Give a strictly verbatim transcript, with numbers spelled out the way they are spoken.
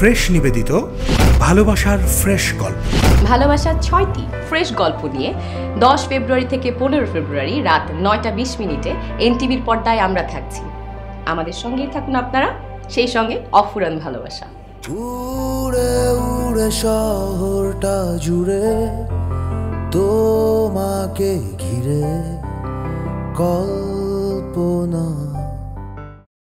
Fresh নিবেদিত ভালোবাসার fresh গল্প। ভালোবাসার ছয়টি ফ্রেশ গল্প নিয়ে দশ ফেব্রুয়ারি থেকে পনেরো ফেব্রুয়ারি রাত নয়টা বিশ মিনিটে এনটিভির পর্দায় আমরা থাকছি। আমাদের সঙ্গেই থাকুন আপনারা, সেই সঙ্গে অফুরান ভালোবাসা। উড়ে উড়ে শহরটা জুড়ে তোমাকে ঘিরে কল্পনা।